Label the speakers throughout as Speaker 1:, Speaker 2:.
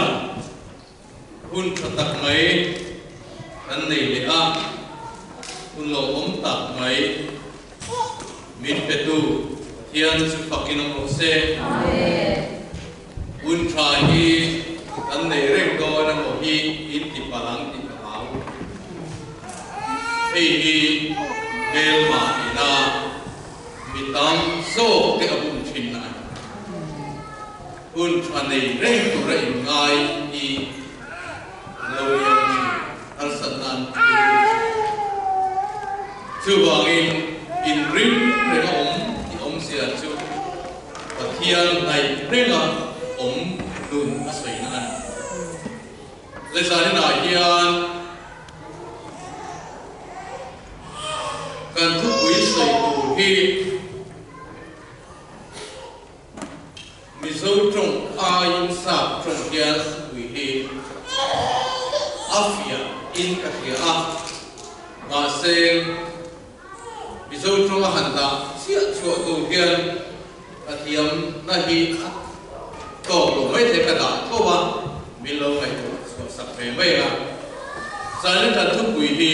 Speaker 1: hun khatak mai kan nei le a hun lo tak mai min petu hian chu fakinong ose hun tha hi kan nei reng do na mo hi in ti palang ti hau hi bel ma ina mitam so te abum thin na hun tha nei reng tu ra in ngai i lo yang al satan chu bangin in rim reng om sia chu pathian nai renga om nun asoi na an le sa ni na hian kan thu pui soi tu hi mi zo trong in sa trong hian pui hi afia in ka hi a ma seng mi zo trong han da sia chu tu hian athiam na hi to lo mai the ka da to wa mi lo mai to so sak pe mai ga sa ni kan thu pui hi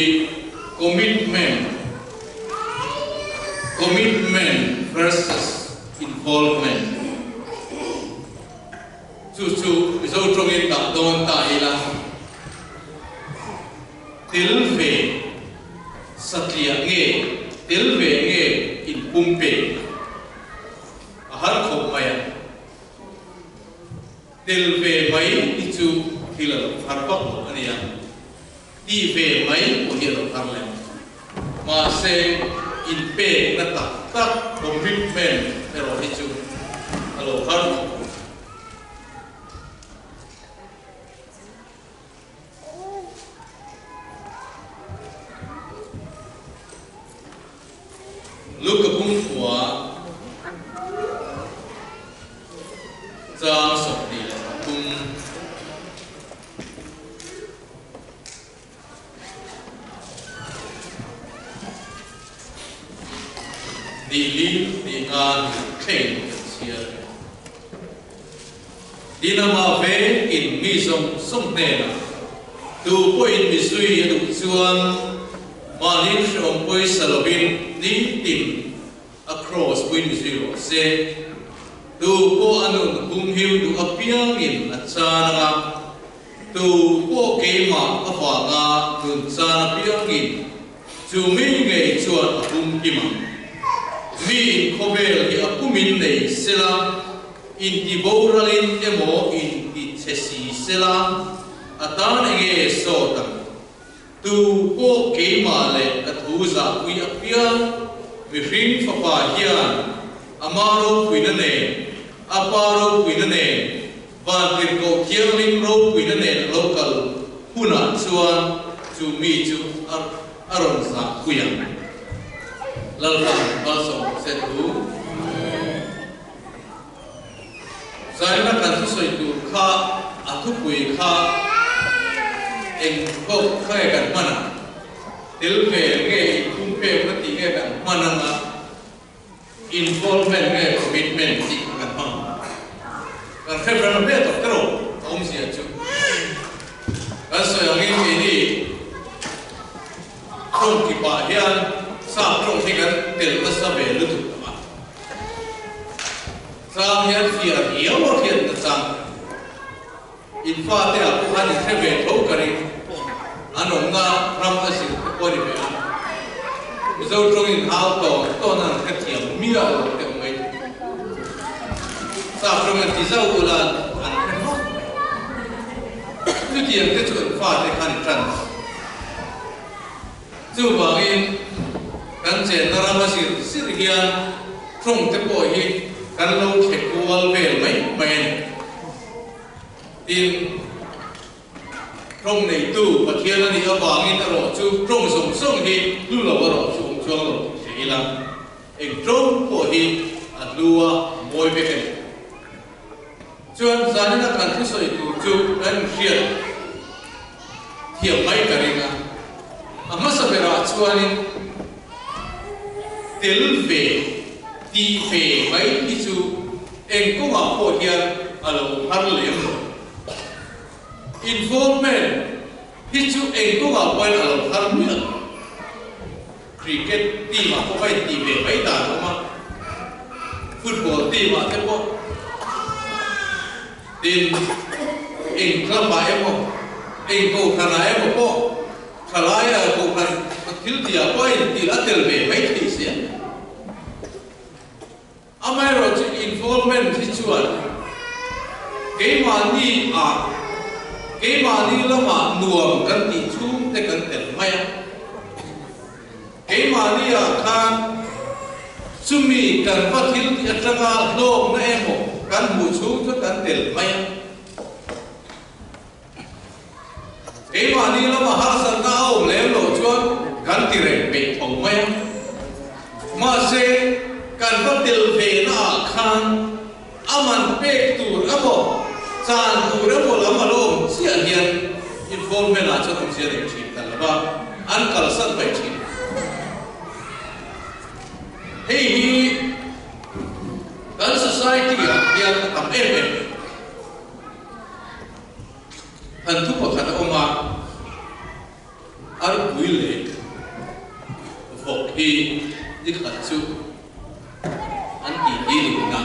Speaker 1: commitment versus involvement chu mi zo trong in ta don ta ila til ve satlia nge til ve nge in pumpe har khop maya til ve mai ti chu hilal har pak ania ti ve mai ko hilal har le ma se in pe na ta commitment pero hi chu alo har lúc cái bung khóa trang sọc đi bung đi lý đi ngan khen chia đi nam về in mi sông nè tu bôi in mi suy đủ chuan mà linh sông bôi salobin ní tìm across wind zero se tu ko anun kum hiu du apiang in achana tu ko ke ma afa nga nun cha piang in chu mi ngei chuan kum ki ma mi khobel hi akumin nei sela in ti boralin emo in ti chesi sela atan nge so tam tu ko ke ma le athu za ui apiang mi ring fa pa hian amaro puina ne aparo puina ne van tir ko kialing ro puina ne local huna chuan chu mi chu aron sa kuyang lalkan balso setu zaina kan soi tu kha athu pui kha eng ko khai kan mana til ve nge kum pe prati nge kan mananga involvement nge commitment ti kan ha kan khebra na be to tro om sia chu kan so yang ni trong ki pa hian sa trong thi kan tel ta sa be lu tu ma sa hian fia hiaw wa hian ta chang in fa te a ku han khebe tho kari anong nga ram asin ko ni be mi zo trong in hao to nan kha thiam mi a lo te mai sa trong ti zo ula an tu tiang te chu fa te khan tran chu bangin kan chen na ram asin sir hian trong te po hi kan lo khe kual vel mai mai tin trong này tu và thiên là đi ở vàng in ở chu trong sông sông hi lu là vào sông chuang lo chỉ là em trong của hi ăn lúa mồi về cái chuan gia đình là cần thiết soi tu chu ăn khiết thiệp mấy cái này amma sa vera chuan in tel về ti về mấy đi chu em cũng học của hiền alo har lem involvement hi chu eng ko ga point alo har mi cricket team a ko bai ti be bai da ma football team a te po tin eng club ba em po eng ko khana em po khalai a ko khan thil ti a point ti la tel be bai ti sia amai ro chu involvement hi chu a ke mani lama nuam kan ti chu te kan tel mai ke mani a khan sumi kan pathil ti atanga lom na emo kan mu chu chu kan tel mai ke mani lama har san na om le lo chuan kan ti re pe thong mai ma se kan patil ve na khan aman pe tur amo san tur amo lama lom sia hian involvement a chu om sia de chi kan ba an kal san bai chi hey hi kan society ya tam em han tu ko khan oma ar buile vok hi di khat chu an ti hi ni na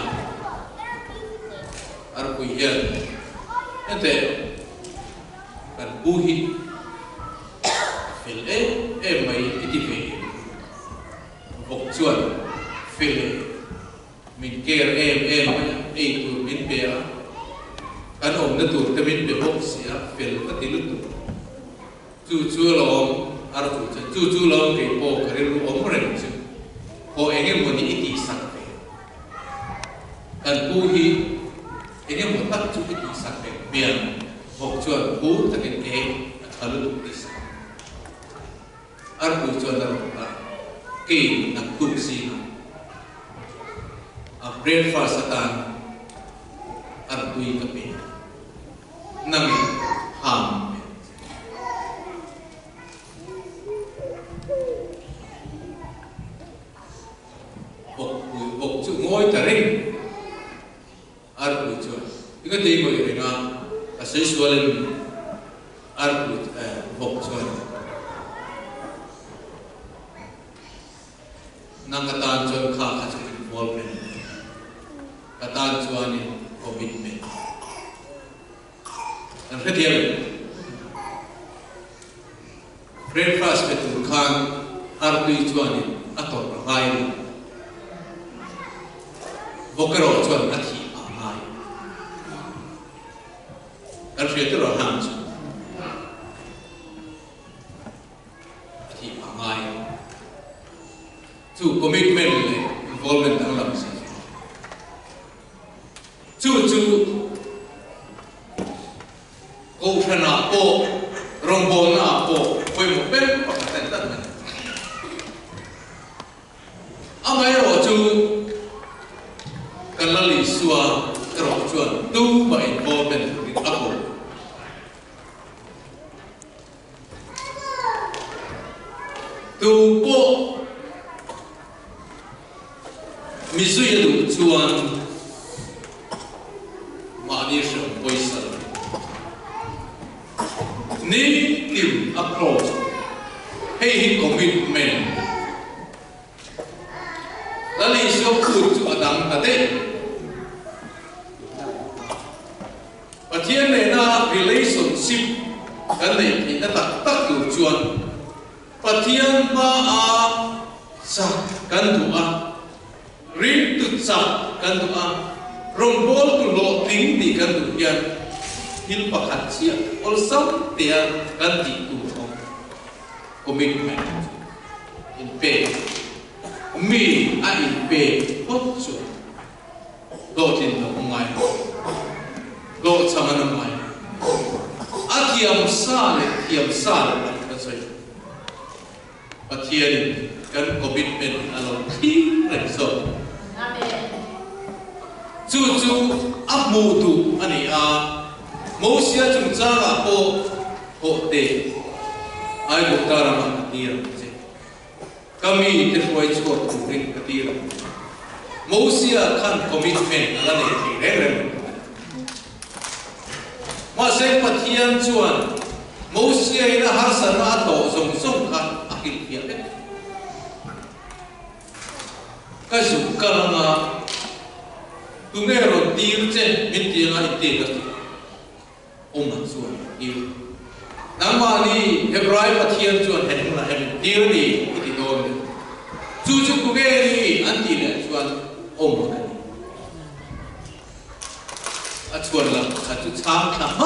Speaker 1: ar bui hian ente kan bu hi fil mai ti ve vok chuan fil min ker em ei tu min pe a kan om na tur te min pe bok sia fel ka ti lu tu chu lom ar tu lom ke po kare lu om re chu ko engem mo ni iti sak pe kan pu hi engem mo tak chu iti sak pe bian bok chuan pu ta ke alu ti sak ar pu chuan ar ta ke nak tu si a breakfast atan ar tui ka pe nang ham bok chu ngoi ta ring ar tui chu ika dei ko ri na a sei sualen ar tui bok chu nang ka tan chu kha chu involvement katan chuan commitment an khatiam breakfast pe tur khan ar tui chuan ator hai bokaro chuan a thi a hai ar fetur han chu a thi a hai chu commitment le involvement ang lam si chu ko thana po rombo na po koi mo pen pa tan tan amai ro chu kalali suwa ro chuan tu ba involvement with apo tu po mizui du chuan mani sham poisal ni tim approach hey commitment lali so khut chu adam ta de pathian le na relationship kan nei ni ta tak tu chuan pathian ba a sa kan tu a rin tu sa kan tu a rombol tu lo ting di kan tu hian hil pakhat sia ol sam tia kan ti tu commitment in pay mi a in pay hot chu lo tin lo ngai lo chamana mai a thiam sa le kan sai pathian kan commitment alo thi re so chu amu tu ani a mosia chung cha ga po ho te ai ko tara ma tir che kami te foi chu tu ring tir mosia kan commitment ala ne re ma se pathi pathian chuan Moses ina harsana to zong zong khan akil phial le ka zu kalanga tungero tir che mitinga ite ka oma chuan il namani hebrai pathian chuan henla hen tir ni iti don chu chu kugeri anti le chuan oma ka a chuan la a chu chang tha ha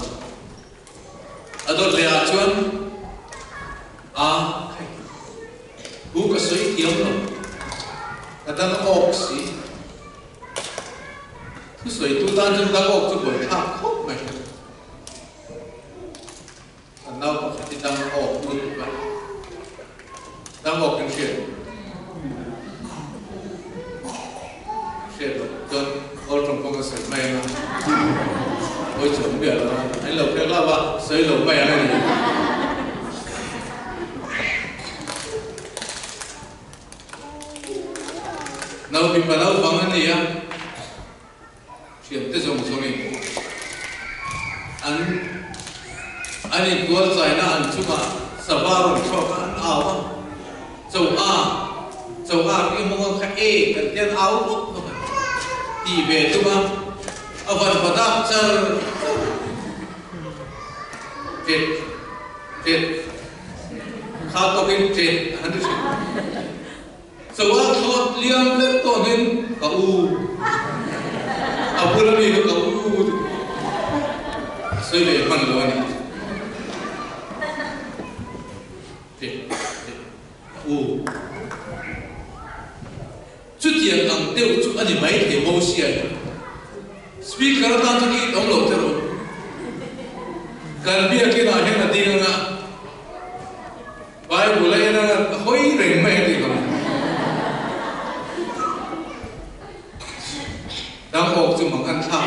Speaker 1: ador le a chuan a khai hu ka soi tiam lo katan ok si tu soi tu tan chu ta ok chu boi tha khop mai an nau ka ti tang ok tu ba tang ok ken share don all from Congress mai na ôi chuẩn bị là anh lộc cái là bạn xây lộc mẹ này nào bị bà nào vắng anh gì á chuyện tới dùng số này anh ấy tua giải na anh chụp à sờ ba rồi cho các anh áo á dầu a cái mông khách e cần tiền áo không thì về chụp à phần phần đáp chờ chết khá có cái chết hắn được sau đó thọ liam lên to lên cả u à bữa nay nó cả u xây về phần rồi này chết u chút tiền ăn tiêu chút anh ấy mấy thì mau xia speaker ta tu ki dong lo tero kan bia ki na he na ding na Bible le na hoi reng mai ti ko dang ok chu mang an tha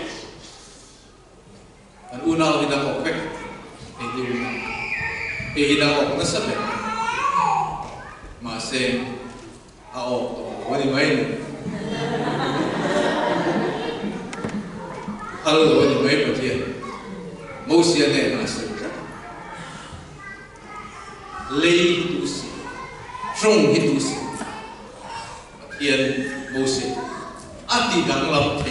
Speaker 1: an u na hi dang ok pek ei di na pe hi dang ok na sa le ma se a ok wa di mai hello rồi thì mấy bữa thiệt Moses này là sự lấy tu sĩ trong hết tu sĩ thiền Moses ati đang làm thế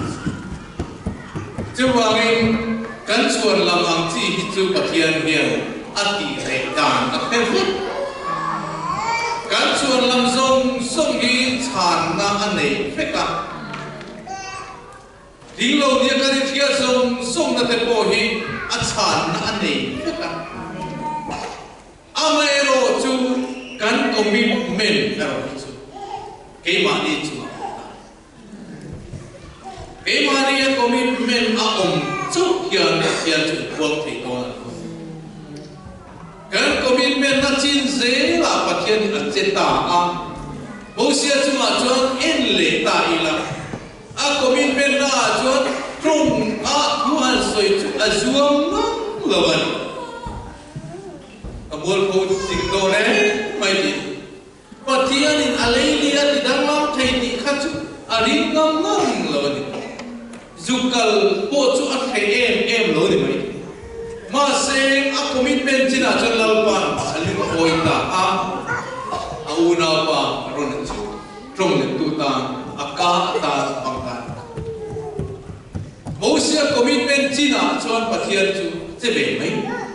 Speaker 1: chứ vàng cán chuồn làm ăn chi hết chú bát thiền hiền ati lại đàn các thế cán chuồn làm sông sông đi tràn na anh này phải cả tiếng lâu dia cái kia sông na te po hi a chan na anh này amero chu kan commitment ero chu ke ma ni chu ke ma ni commitment a chu hian chu buông thei to kan commitment na chin ze la pathian a cheta a Moses chu ma chuan en le ta ila a commitment na chuan trong a thuan soi chu a zuam na lawan a bol ko sing do ne mai ti pathian in alelia ti dang lam thei ti kha chu a ring ngam ngam lawan zukal po chu a thei em lo ni mai ma se a commitment china chan lalpan alim oita a una pa ron chu trong ne tu ta aka ta bangta Moses commitment china chuan pathian chu che be mai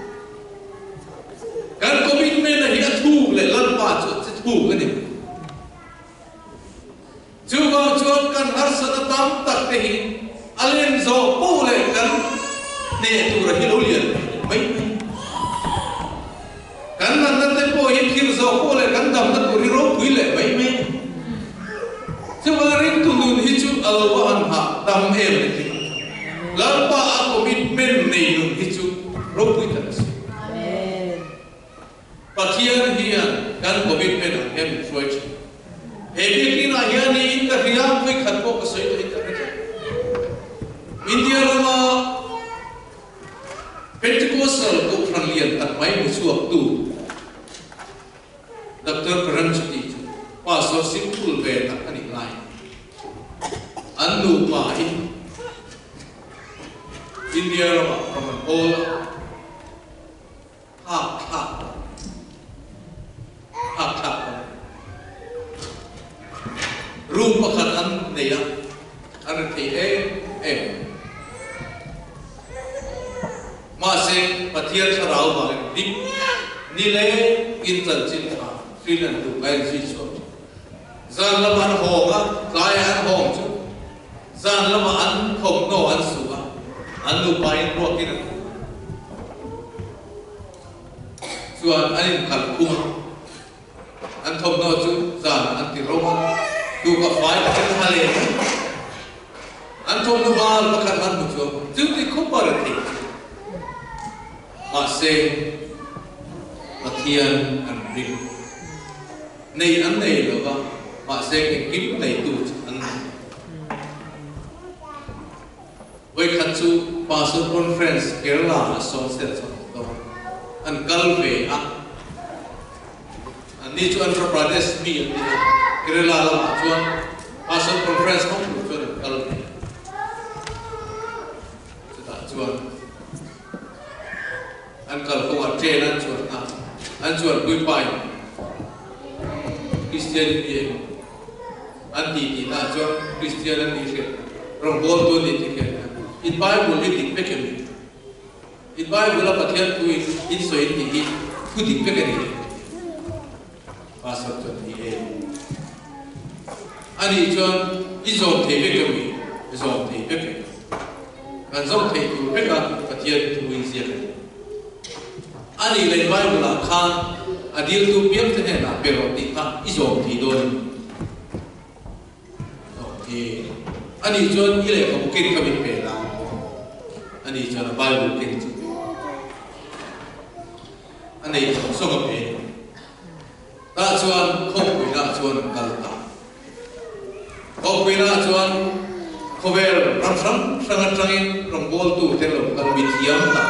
Speaker 1: kan commitment hi a thu le lan pa chu che thu ka ni chu ba chuan kan har sa tam tak te hi alen zo po le kan ne tu ra hi lo lian mai kan nan te po hi khir zo po le kan dam na ri ro pui le mai mai chu ba rin tu nun hi chu alwa an ha dam em le ti lalpa a commitment nei nun hi chu ro pui ta amen pathian hian kan commitment an em foi chi he bi ki na hian ni in ka riam phoi khat ko ka soi ta India lama Pentecostal ko phan lian tak mai mu chuak tu Dr.LR chu pastor simple ve tak ani lai an nu pa in India from an old half room pakhat an neya an thi ma se pathian tharau ba ni le in chan chin kha freelance tu kai ji so zan lam an honga lai an hong chu zan lam an khom no an su an lu pai ro kin chuan an khal khum an thom no chu zan an ti ro tu ka fai ka hale an thom no bal pakhat an mu chu ti khop par thi ma se pathian an ri nei an nei lo ba ma se ke kim nei tu an với khán chú Pastor Conference Kerala so sẽ so an kal về an ni chu Andhra Pradesh mi Kerala la chuan Pastor Conference không chuan kal về ta chuan an kal ko a train an chuan bui pai Christian ni an ti na chuan Christian an ni rong bol tu ni ti in Bible it dik peke mi in Bible la pathian tu in so in ti ku dik peke ni pastor tu ni ani chuan i zom the peke mi zom the peke kan zom the tu peke pathian tu in sia ani le Bible la khan adil tu piam te ne na pero ti ta i zom thi don okay ani chuan i le ko kin ka mi pe la ani chuan Bible kin chu ani so ka pe ta chuan khop pui na chuan kal ta khop pui na chuan khover ram sang in rong bol tu te lo kal bi thiam ta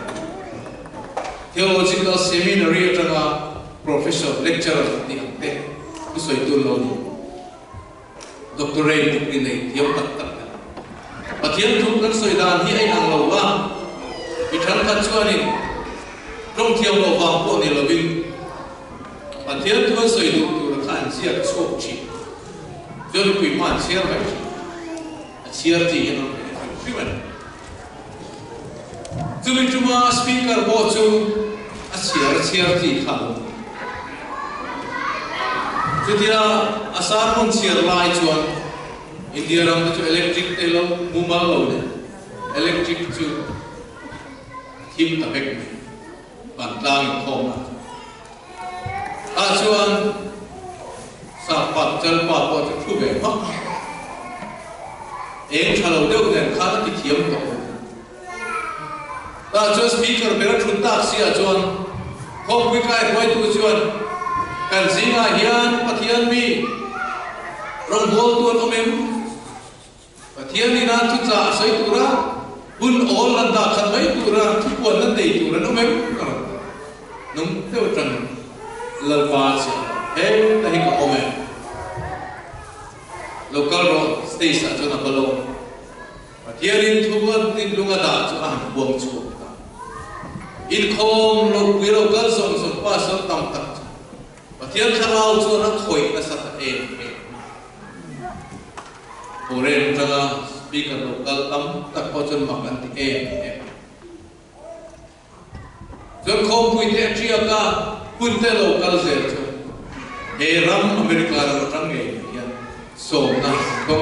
Speaker 1: theological seminary atanga professor lecturer ti te ku soi tu lo ni doctorate degree nei thiam tak pathian thu kan soi dan hi ai ang lo wa bi thang khat chuan in rong thiam lo wang po ni lo bin pathian thu soi du tu ra khan sia chok chi jol pui man sia mai sia ti no priman chu bin chuma speaker bo chu a sia ti khan chu tira asar mon sia lai chuan India ram tu electric telo mumal lo ne electric chu thim ta bek ban tang thom a chuan sa pat chal pa po chu be ma eng thalo deu den kha ti thiam to ta chu speaker bera thun tak sia chuan khop wi kai khoi tu chuan kan zinga hian pathian mi rong bol tuan omem pathian ni na chu cha sai tura bun ol lan da khan mai tura thu pon nan dei tura no mai nung teu tang lal pa cha he ta hi ko ome local road station chu na balo pathian in thu ban tin lunga da chu an buang chu in khom lo wi local song pa so tam tak pathian kharau chu na khoi na sa ta Koren jaga speaker local tam tak pocon makan ti Jon khom pui te tria ka pun te local zer chu ram America ra tang nge ya so na khom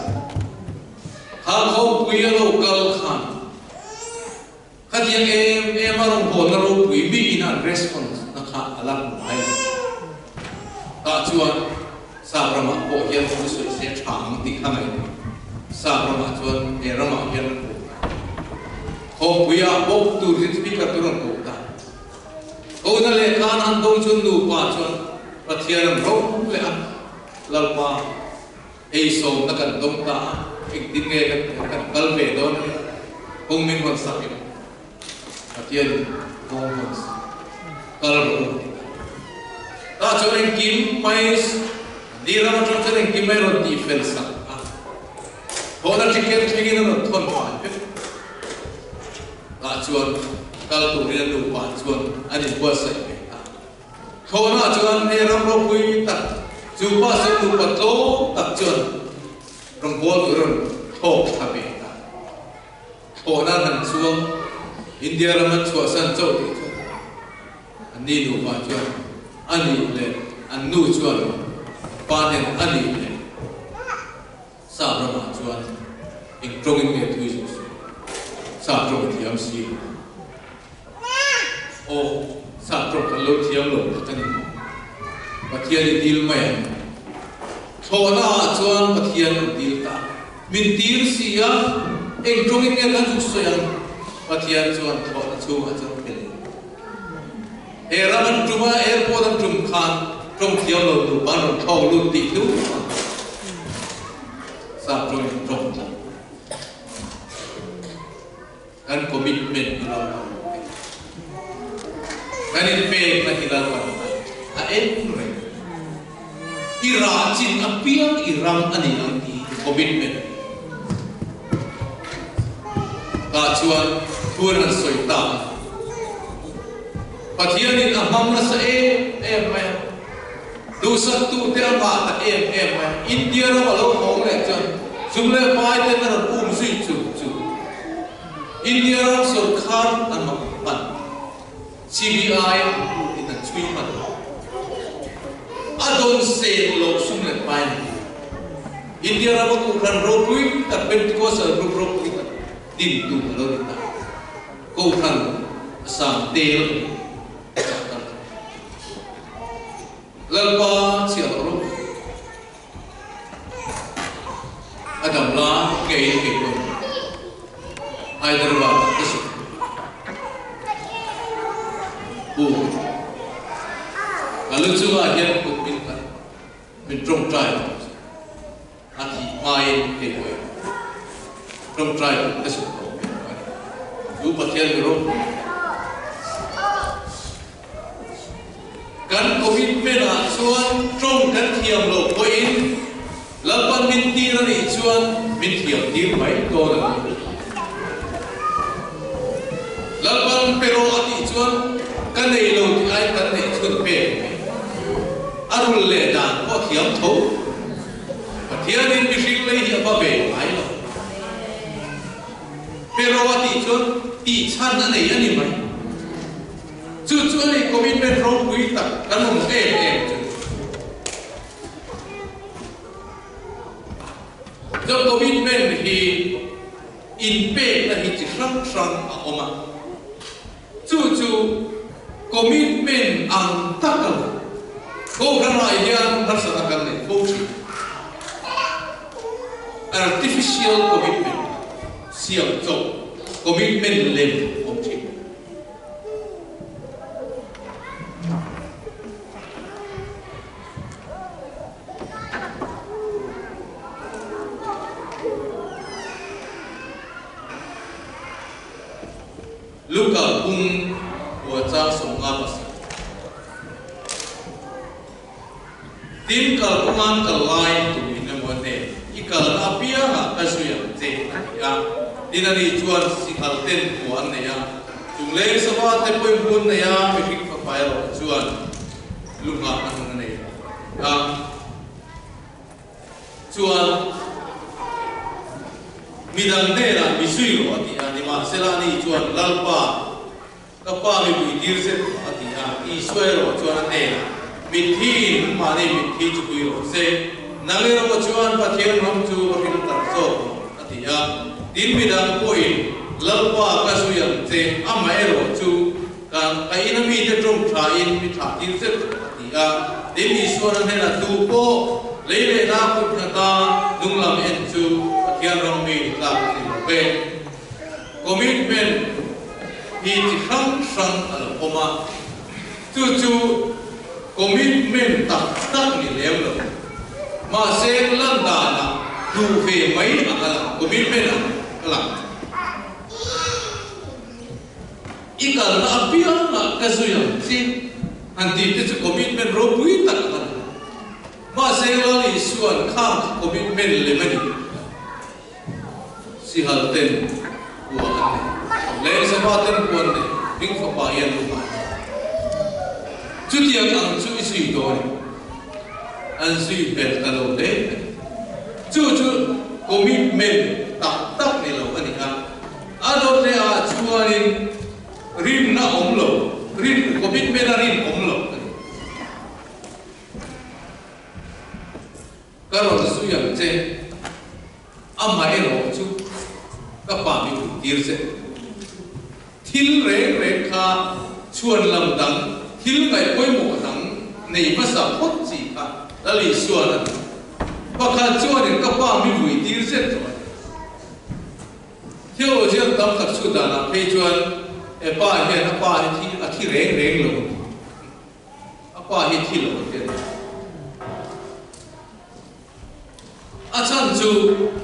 Speaker 1: ha khom pui local khan khatiang arong bon ro pui bi ina response na kha alam mai ta chuan sa brahma po hian chu sui se thang ti khangai sa brahma chuan rama hian ko buya bok tu ri speaker tu ron ko ta ko na le kan an dong chun du pa chuan pathian ro le a lalpa ei so na kan dong ta ek din nge kan kal ve don hong min hon sa ki pathian hong hon kal ro ta chuan kim mai di ram chuan en kim mai ro ti fel sa hola ticket thegin no thon pa cả chuan kal tu rin lu pa chuan ani bua sai pe ta thona chuan he ram ro pui tak chu pa se tu pa to tak chuan ram bol ron thok tha pe ta thona nan chuang India ram chua san chau ti ani lu pa chuan ani le an nu chuan pa nen ani le sa ram chuan in trongin me tu ju sa trong thiam si o sa trong kan lo thiam lo kan pathian dil mai thona chuan pathian dil ta min tir si ya eng trongin me kan ju so yang pathian chuan thona chu a chu pe e raman tuma airport am tum khan trong thiam lo tu ban ro thau lu ti tu sa trong trong kan commitment ilo kan in pe na hilal kan a en re ira chin apiang iram ani ang ti commitment ka chuan tuan an soita pathian in amam na sa mai du sa tu te ba ta mai India ra lo hong le chuan jumle pai te na sui chu India Sarkar an mapan CBI in a treatment adon se lo sumle pain India ra ko ran rokui ta Pentecost rokui din tu lo ta ko ran sang tel lalpa sia ro adam la ke ko Hyderabad isu kalau cuma dia minta mintrong try ati main kewe trong try isu tu pathian ro kan commitment a chuan trong kan thiam lo poin lapan minti ra ni chuan min thiam dir mai to la Laban pero ati chuan kan nei lo ti ai kan nei chuan pe arul le dan ko thiam tho pathian in mi hring lei hi ba be ai lo pero ati chuan ti chan na nei ani mai chu ni commitment ro pui tak kan mo chu job commitment hi in pe na hi chi sang a oma chu commitment ang takal ko kana yan nasa takal ni ko artificial commitment siap job commitment level object Luka kung waca songa pas tim kal kuman kal lain tu ina mote ikal apia ma kasuya je ya dinari chuan si kal ten kuan ne ya jungle sawa te poi bun ne ya mi fa pai ro chuan luka an ne ya chuan midang nera misui ro ati ani ma selani chuan lalpa kapa mi bui dir se ati a I suero chuan nera mithi ma ne mithi chu bui ro se nangero ko chuan pathian ram chu rin tar so ati a din midang poi lalpa ka su yang che amai ro chu kan kai na mi te trong tha in mi tha dir se ati a din I suara nera tu po leile na put na ta dung lam en chu pathian ram mi ta ni pe commitment hi chi sang al oma chu commitment tak ni lem lo ma se lan da na du fe mai akala commitment akala ikal na apia na kazuya si anti te commitment ro pui tak akala ma se la ni suan kha commitment le mani si hal ten wa lấy sẽ ba tên quân này những pháp bảo yên luôn mà chút tiền ăn chút suy đôi ăn suy hết cả lâu đấy chút commitment tắc này lâu anh à đó là chua nên rim na lâu rim commitment là rim lâu cái đó là suy nghĩ chứ amai lâu chút các bạn mình tiêu sẽ thiếu rèn kha chuan làm đắng thiếu cái quay một đắng này mà sao hốt gì cả là lý xuân à và kha chuan thì các bạn mình vui tiêu sẽ rồi thiếu riêng tâm thật sự là phê chuan ba hiện thi rèn lâu ba hiện thi lâu thế chân chú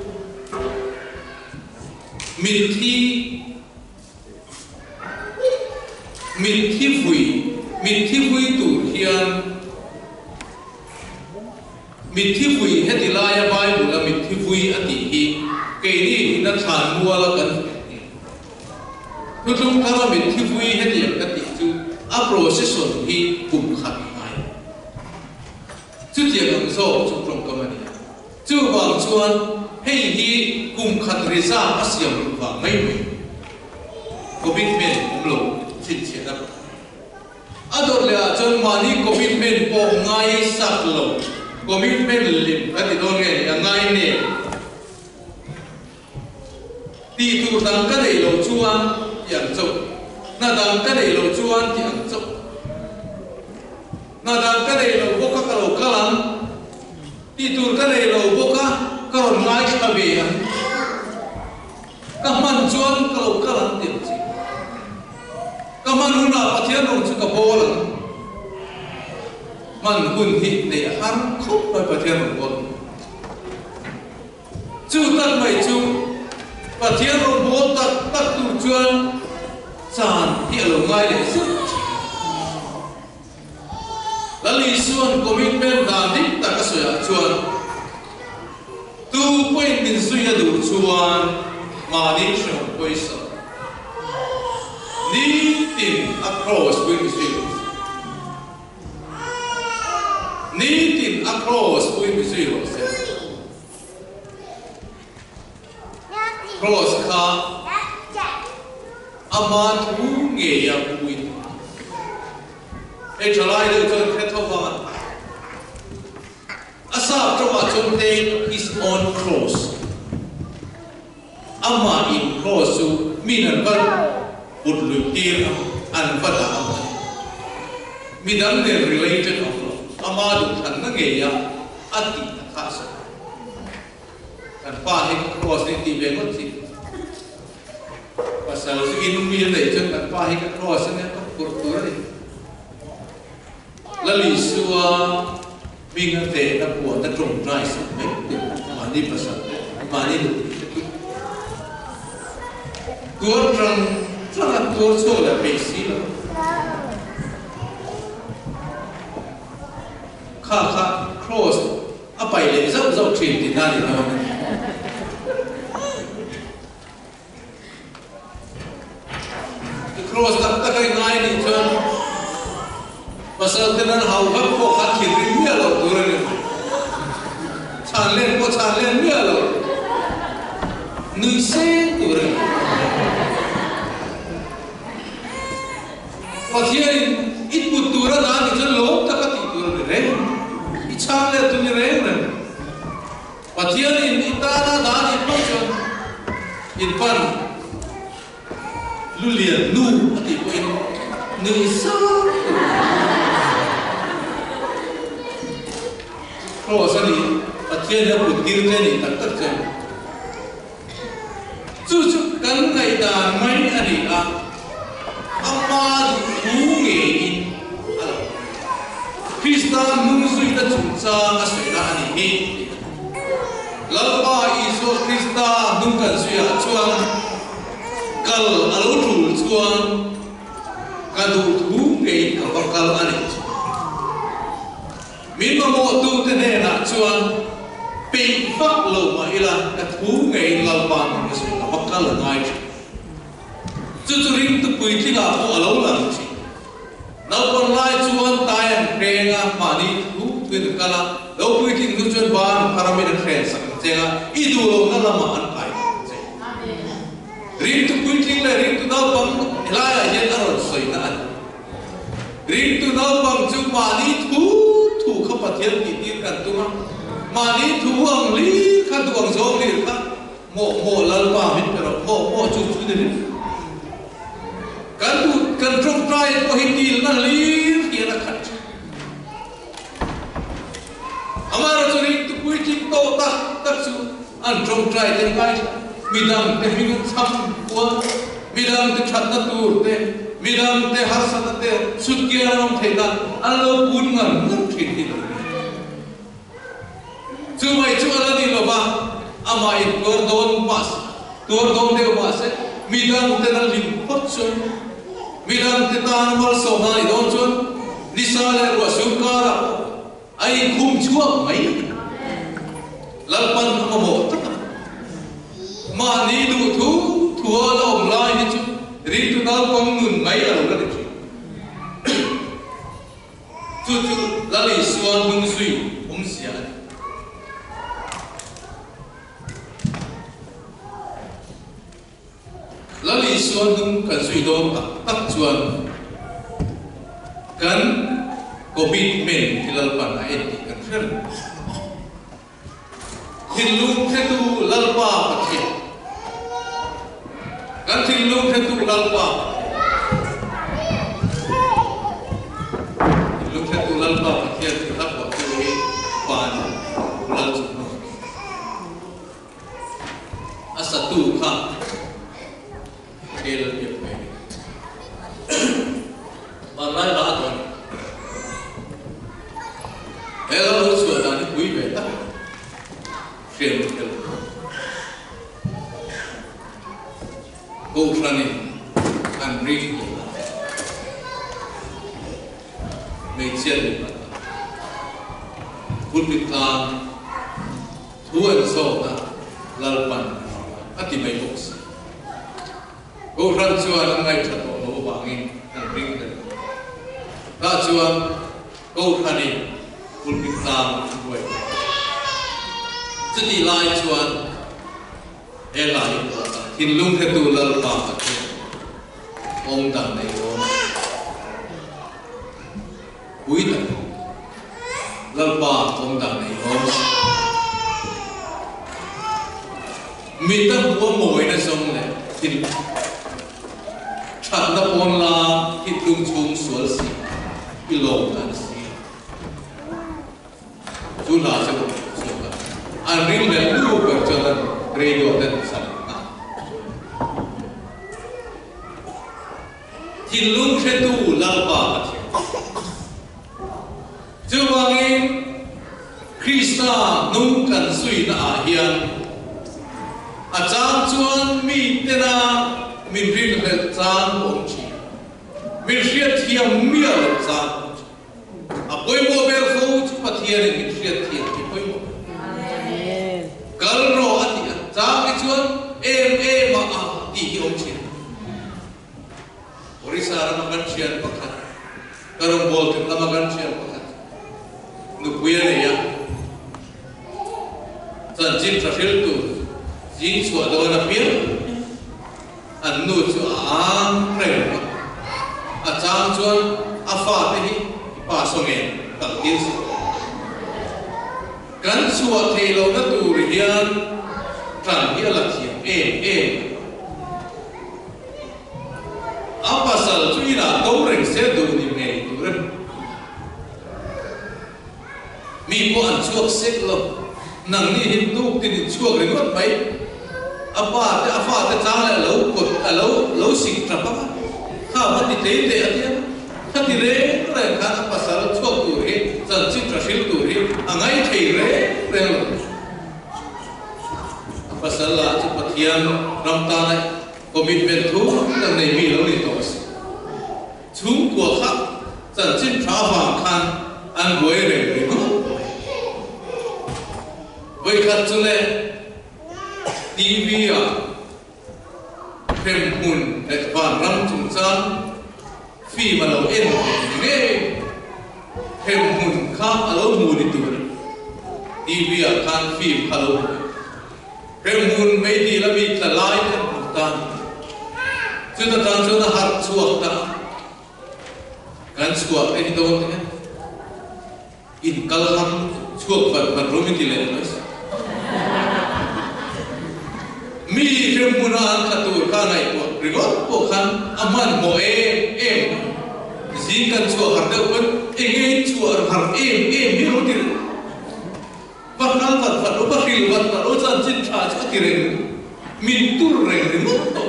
Speaker 1: mình thi vui tụ hiền mình thi vui hết thì lai ya bai bula mình thi vui ati hi cái này nó thàn mua là cần lúc chúng ta mình thi vui hết thì cái gì chú a procession hi cùng khát ngay chú tiền hàng số chú trong cái này chú bằng chuan hay hi cùng khát rê ra a siam và mấy commitment cũng lâu xin chuyện đó ador le chon mani commitment po ngai sak lo commitment lim cái đó nghe ngai ne ti tu dang cái này lo chuan yang chok na dang cái này lo chuan yang chok na dang cái này lo boka ka lo kalam ti tu cái này lo boka ka lo ngai ka be an ka man chuan ka lo kalam ti kaman huna pathian rong chu ka bol man hun hi ne ham khop pa pathian rong bol chu tak mai chu pathian rong bol tak tu chuan chan hi lo ngai le su lali suan commitment dan dik tak soya chuan tu point din suya du chuan ma ni shon poisa Needing across with zeros. Needing across with zeros. Cross ka aman thu nghe ya bui. Hey, chalai được cho thế thôi mà. Asa cho mà chúng take his own cross. Ama in cross su minan văn. Bụt lụy kia ăn vật là ăn mi đăng nên related of ama được thành nó nghề à ăn tị khá sợ ăn pha hết cross nên tị về mất gì và sau khi in mi để chân ăn pha hết cross nên có cột cột đấy là lý xưa mình ăn tệ là của ta trồng trái sạch mấy mà đi bớt mà đi được cột trăng rất là tốt số là bề sĩ rồi, khá cross, bài lệ dốc truyền thì ra thì nào, cross ta cái ngay đi chơi, và sau khi nó hầu hết có phát triển đến nhiều rồi rồi này, tràn lên nhiều rồi, nuôi sen rồi. Pathian ít bút tura đó thì chân lốp ta cái tura này rèn, ít chang lên tu như rèn này. Pathian ít ta đó thì bao chân, ít pan, lu liền nu, thì quên, người sao? Cross này, Pathian là bút kia trên này tất chân. Chú cắn ngày đàn mấy anh à. Amma thu nghề in Krista nung suy ta chung cha nga suy na ani hi lalpa iso Krista nung kan suy a chuan kal alo thul chuan ka du thu nghề ka bakal ani min ma mo tu te ne na chuan pe fak lo ma ila ka thu nghề lalpa nung suy ka bakal ngai chú ring tu bùi thi ngà phụ lâu làm chi nào còn lại chuan tai anh khen à mà đi thú thuyền cả là đâu bùi thi ngư chuan ban paramin khen sắc chăng à ít đồ lâu nó làm mà ăn phải ring tu bùi thi là ring tu nào bằng lại là hiện ở soi na ring tu nào bằng chú mà đi thú không phát hiện bị điênกันtu mà đi thú ang lý khăn tu ang zong lý khăn mộ lal pa mit pero mộ chú đi kan trong trai có hìnhtil na lý kia là khăn amara cho ring tu bùi thi to tak chú an trong trai tên cái midam te minut sam qua midam te chat na tur te midam te hasan te sutkia ram thela allo pun ngan ngun thit ti chu mai chu ala ni lo ba ama in tur don pas tur don de pas midam te na lim pot chun midam te tan mal so na don chun nisale ro sukara ai khum chuak mai lalpan mo ta mà đi đủ thua lòng lai đi chứ riêng tu nào con ngừng mấy là được chứ chú là lý xuân hưng suy không xia là lý xuân hưng cần suy đô tắc chuan cần commitment thì là bản ai thì cần phân hin lung thế tu lalpa phát hiện kan hin lung thế tu lalpa hin lung thế tu lalpa phát hiện thì thắp vào cái bàn lal chung asa tu kha el việc này mà lại là thôi hello sửa đàn quý vị ta phiền phiền cô Colney ăn riêng mấy chuyện phun bị làm thua ăn sâu ta lal pan ati mấy bốc cô Colney chuan ngay thật bộ lỗ bảng ăn riêng đấy ta chuan cô Colney phun bị làm đuổi chứ đi lại chuan e lại hin lung thế tu lalpa ông đàn này ông quý tận lalpa ông đàn này ông mi tâm của mồi nó xong này hin chặt nó pon la hin lung chung sual si ilong đàn si chú là sẽ một anh riêng là lưu bậc cho nên radio đến sẵn hin lung thế tu lalpa chứ bằng em Krista nung cần suy na hiền trang chuan mi tena min riêng là trang ông chị min riêng thiam miêu trang bôi mô bê phô chứ mà thiền min riêng thiền thì bôi mô gal ro ati trang cái chuan em mà thì ông chị Orisa ramagan siyan pakat, karong bolting ramagan siyan pakat. Nukuya niya. San jin trafil tu, jin suwa daw na piya. Anu su ang prema. At sang chuan afa tehi ipasongin kalkis. Kan suwa thelo na tu riyan tran hiya laksiyam em. Apa sal chui na đâu rèn xe đồ ni mày tu rèn mi po an chuộc xích lo nang ni hin tu tin chuộc rèn nốt mấy apa te chang lại lâu cột lâu xịt trap apa ha mất đi tế anh em ha đi rê rèn khá apa sal chuộc tu rê chân chim trashil tu rê angai thei rê apa sal la chu pathian ram ta này commitment thu đằng này mi lâu đi tổ chúng của khác dần trên phá vàng khan ăn quế để với khát cho nên TV à thêm hùn để vàng răm trùng chan phi mà lâu em nghe thêm hùn khác ở lâu mù đi tuổi TV ở khan phim hello thêm hùn mấy đi là bị là lại thêm hùn tan chúng ta tan chúng ta hạt chuột ta gan chuột cái gì đâu thế in kalham chuột vật vật rồi mình đi lên nữa mi thêm hùn ăn khát tuổi khan này của rigot khan aman mo em gì cần chuột hạt đâu vẫn em chuột hạt em hiểu đi vật năng vật vật nó bắt hiểu vật vật nó chân chân trả cho cái rèn mình tu rèn mất tổ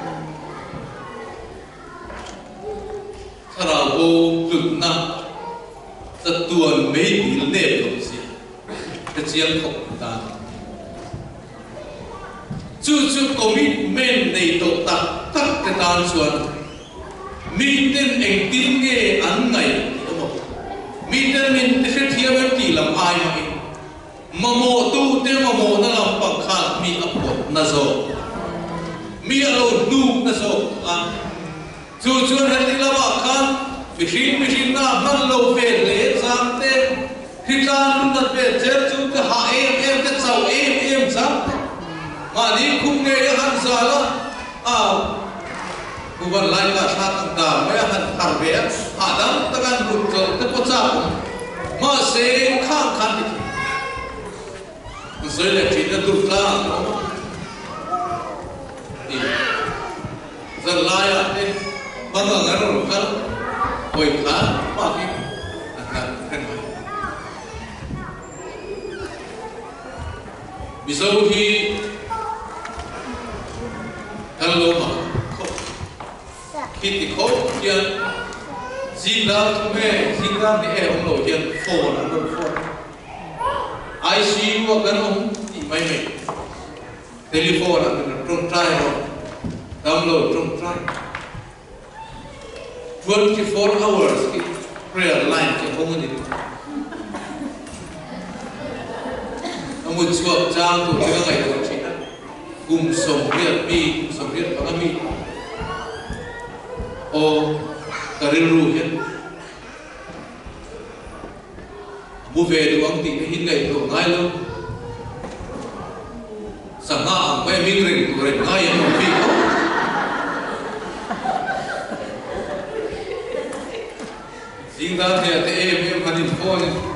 Speaker 1: thà là vô lực na tất tuần mấy đi nếp rồi gì cái chuyện không ta chú commitment này tổ tắc tắc cái tan xuân mình tên anh tin nghe ăn ngày mình tên mình sẽ thiêu em chỉ làm ai mà mamo tu te mamo na lam pang khat mi apot na zo mi alo nu na zo chu chu han ti lawa khan machine na man lo ve le sam te hitan na pe cher chu te ha em te chau em sam ma ni khum nge ya han za la bukan lai ka sa tang da me han thar ve adam takan ru cho te po cha ma se khang khan rồi là chỉ là tụt ra thì dân lai à thế bằng ở ngã rồi khá hồi khá mà cái là cái này bây giờ thì hello mà khi thì khó tiền xin ra chúng thì em không nổi tiền phổ là nổi phổ ICU akan mai telephone akan trong try rồi download trong try 24 hours prayer line cho community một chuột trang của cái ngày của chị đó cùng sống biết và mi ô cái ru hiện mua về đồ ăn thì hình ngày đồ ngay luôn sáng ngã quay mình rình ngay ở một vị riêng ra thì em hành phone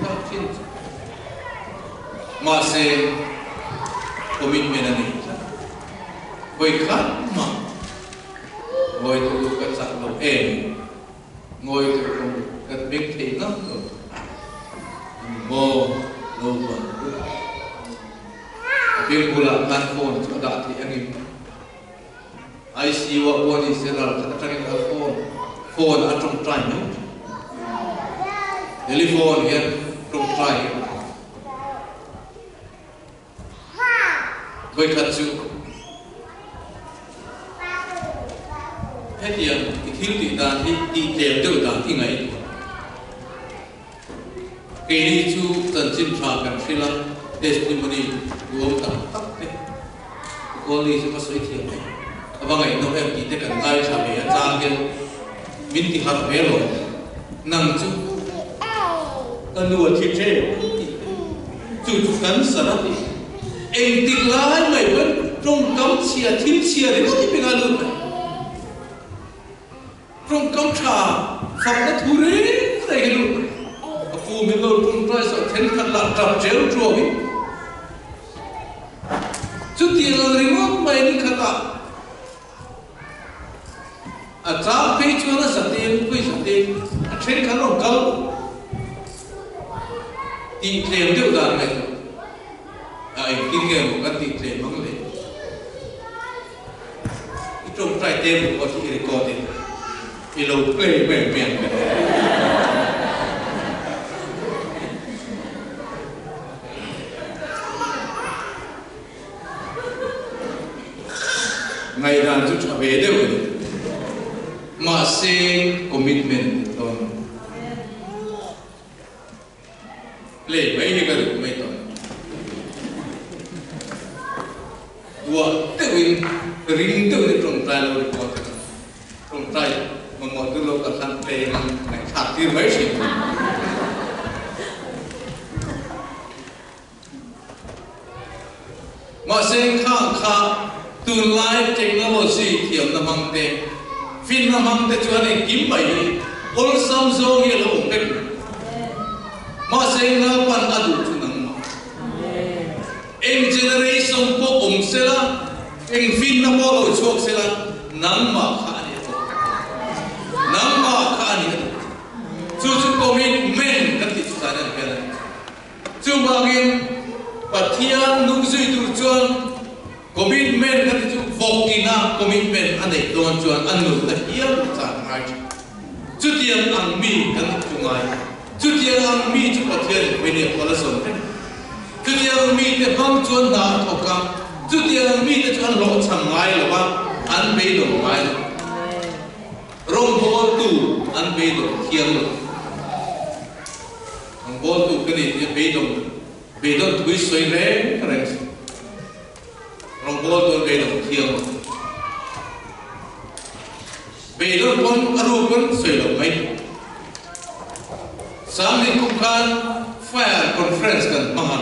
Speaker 1: mà sẽ của mình này với khác mà ngồi từ cái sạc đầu em ngồi từ cái biết thì lắm rồi mô lô vợ biên bula tan phone cho đã thì anh em ICU one is there là cái phone ở trong trái nhá telephone hiện trong trái với thật sự hết tiền thì thiếu tiền đàn thì đi tìm tự đàn thì ngày cái này chú tận chính pháกันphải là testimony của ông tắc đấy Colney sẽ có suy thiện này và ngày nó em chỉ cần ngay trả về trang kia mình thì học về rồi nằm chú cần nuôi thịt treo chú cắn sợ đó thì em tin lái mày vẫn trong cắm chia thím chia để có thể nghe luôn trong cắm trà phòng nó thu rế này luôn phụ mình lâu trong trai sợ thiên khăn lạ trầm chéo chùa mình chút tiền là remote mày đi khăn lạ cháu phê chúa nó sợ tiền thiên khăn lòng câu thì thêm điều đàn này anh kinh nghiệm của các tỷ thêm bằng lệ trong trai tên của có thể có tiền thì lâu play mềm mềm ngày nào chúng ta về đâu mà sẽ commitment đó lệ mấy cái được mấy đó và tự nhiên ring tự trong lai lo report trong tay mà một cái lô cả khăn tê này thạt tiêu mấy gì mà xem khang tu lai technology thiểm nam hăng tê phim nam hăng tê cho nên kiếm bảy ôn sam zo nghe là ổn định mà xem na pan adu chu nang em generation po se la em phim na po lo chuak se la nang ma kha nang ma kha ni chu commitment kan ti sa na ka chu bagin pathian nung zui tu chuan commitment kan ti vokina commitment ane don chuan anu la hiam cha ngai chu tiang ang mi kan tu ngai chu tiang ang mi chu pathian we ne pala son chu tiang mi te bang chuan na thokam chu tiang mi te chuan lo chang ngai lo ba an be lo ngai rong bol tu an be do thiang lo rong bol tu cái này be do tui soi re karen rong bol tu be do thiang lo be do pon aru pon soi lo mai sam ni kum khan fire conference kan mahan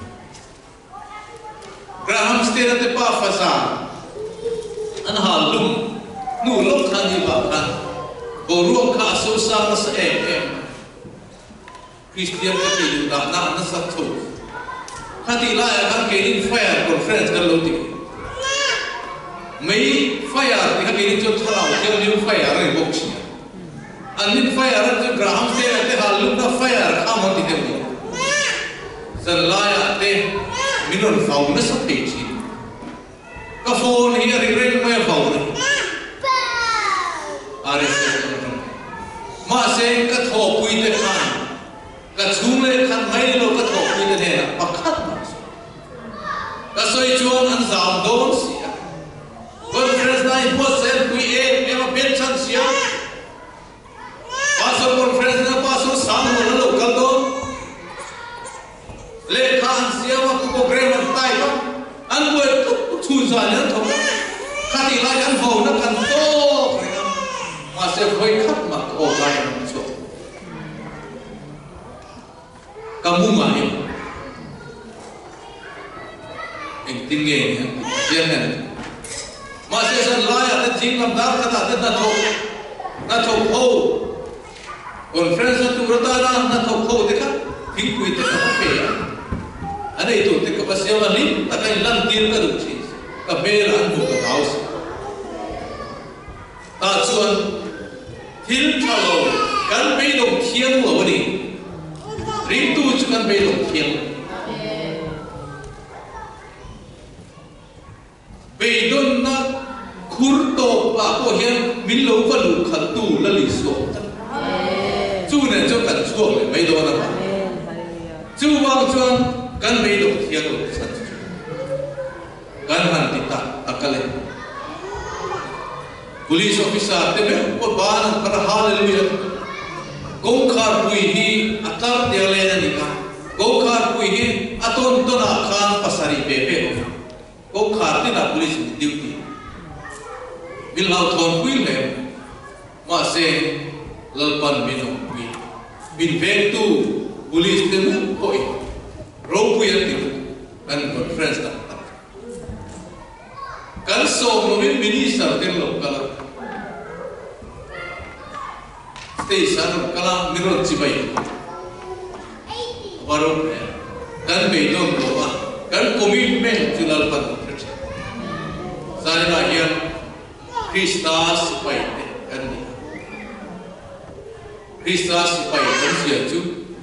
Speaker 1: graham state te pa fasa an halum nu lok khan hi ba khan bo ruam kha so sa na sa em Christian ka ti da na sa tho khati la ya kan ke in fire conference kan lo ti mai fire ti ka ni cho thalau theo new fire re bok chi an ni fire ra graham se te halum na fire kha mon ti te san la ya te minon fau na sa pe chi ka phone hi ri ren mai fau na mà xem cái thổ quy thế này cái chúng lên khăn mấy lô cái thổ quy thế này là bạc khát mà cái xoay chuông ăn giảm đốn xỉa conference này bớt xem quy em mà biết chân xỉa ba số conference này ba số sáng mà nó lục cần đốn lệ khăn xỉa mà cũng program ăn tay đó ăn vui chui ra nhớ thôi khát thì lại ăn phồng nó cần tốt mà sẽ hơi khát mà ô gai nó chỗ kamu mai em tin nghe nhé biết này mà sẽ dần lại ở đây chính làm đáp cái ta tên là thâu khô conference tu rata na thâu khô thế khác thì quy thế khác phải anh ấy tụi thế các bác sĩ là lính ta cái lần tiền cái được chứ các bé là ăn một cái áo ta chuan thiếu thầu gắn bê đồng thiêng rồi đi riêng tu cho gắn bê đồng thiêng bê đôn na khur tổ bà cô hiền min lâu và lục khẩn tu là lý số chú này cho cần chuông để bê đôn là chú vang chuan gắn bê đồng thiêng rồi gắn hẳn tít ta akale police officer te me ko ban par hallelujah go khar pui hi atar de le na ni ka go khar pui hi aton to na khan pasari pe pe go khar ti na police duty bil hau thon pui le ma se lalpan min pui bin ve tu police te me koi ro pui ti kan conference ta kan so no minister te lo kala station kala mirot chibai waro kan be dom lo kan commitment chulal pan sari la hian Christus pai kan ni Christus pai kan sia chu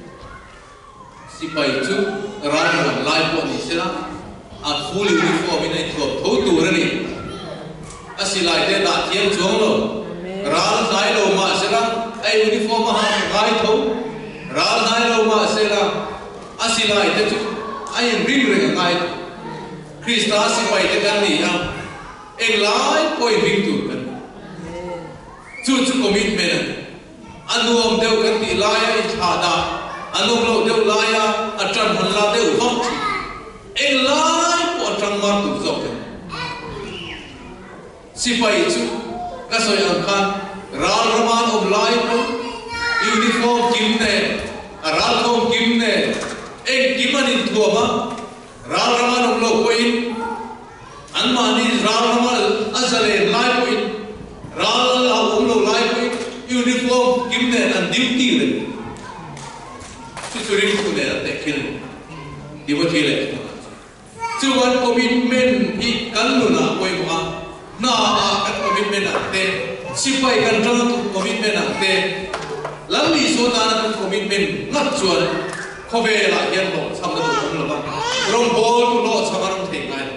Speaker 1: sipai chu ran lai po ni sira a full uniform in ai thop tho tu ra ni asilai te da thiam chong lo ral sai lo ma sira ai uniform ha gai tho ral nai lo ma sira asilai te chu ai ring ring ngai Christus sipai te kan ni a eng lai poi ring tu kan chu commitment anuam deu kan ti lai ai thada anum lo deu lai a tran han la deu hok eng lai po trang mar tu zok sipai chu ka soi ang khan ral raman om lai ko uniform kimne ral thom kimne ek kimanin thuama ral raman om lo ko in anmani ral raman azale lai ko in ral om lo lai ko in uniform kimne an duty le churing ku ne te khil divothi le chuan commitment hi kanuna koi ma na a commitment ate sipai kan tang commitment ate lambi so ta na commitment ngat chuan khobe la yan lo sam na tu lo ba rong bol tu lo samarang thei kai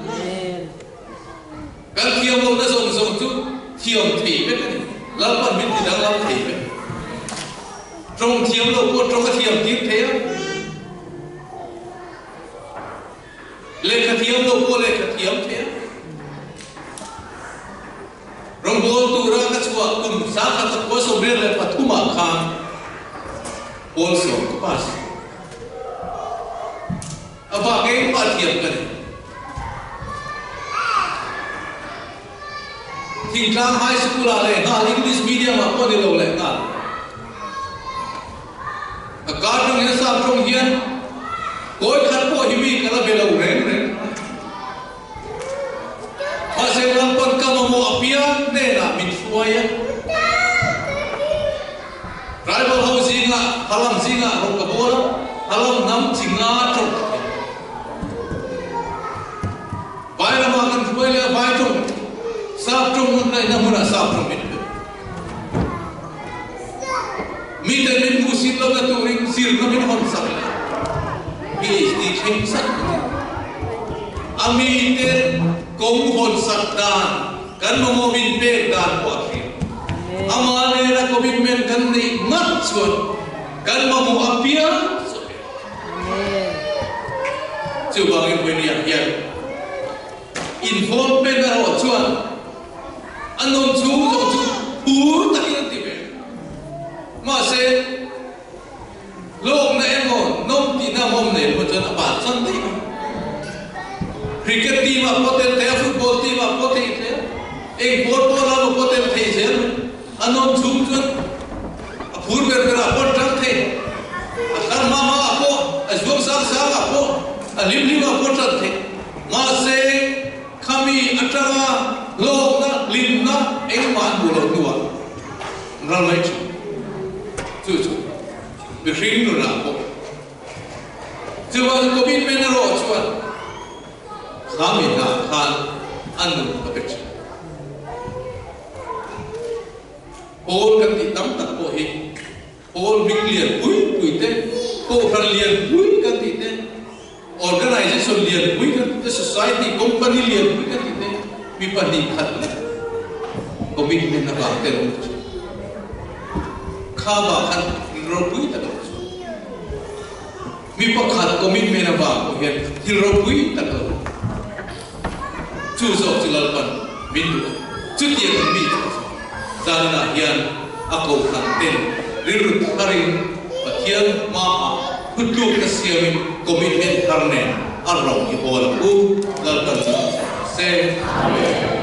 Speaker 1: kan thiam lo na song song tu thiam thei be kan lam pan min ti dang lam thei be trong thiam lo ko trong ka thiam ti thei le ka thiam lo ko le ka thiam thei rong bol tu ra ka chua kum sa ka ta ko so ber le pathuma kham bol so ko pas aba ke pa thiam kan thing tlang high school ale na English medium ma ko de lo le na a ka tung ne sa trong hian koi khat ko hi mi kala be lo ren ren Pasal lampon kamu mau apia, nena mitsuaya. Tribal housing lah, halam singa, rokabora, halam nam singa cok. Bayar makan semuanya bayar cok. Sab cok mana ina mana sab cok itu. Mita min musim laga turing sir kami nak sab. PhD kemsak. Ami itu kong hon sakdan kan momin pe dan wakil amane na commitment kan ni matsun kan mamu apia coba ngin ya involvement na ro chuan anon chu pur takin tibe ma se lok na emon nom ti na mom ne mo chan apa chan ti cricket team apotel the football team apotel the ek football alo apotel the jen anon chum chun apur ber ber apot tang the akar mama apo azom sang sang apo alim lim apot tang the ma se khami atara lok na lim na ek man bulo nuwa ral mai chu be ring no na apo chuwa commitment ro chuwa kami nak kan anu bekerja. Pol kan ditam tak pohi, pol biklian pui te, pol perlian pui kan te, organisation lian pui kan te, society company lian pui kan te, mipani kat le, komitmen apa terus, kaba kan ropui tak terus, mipakat komitmen apa, mungkin hiropui tak terus. Susok silalpan mindu, cutian mi, zana hian aku kanten, rirut haring, bagian maa, hudu kesiamin komitmen karne, arau ibola lalpan se.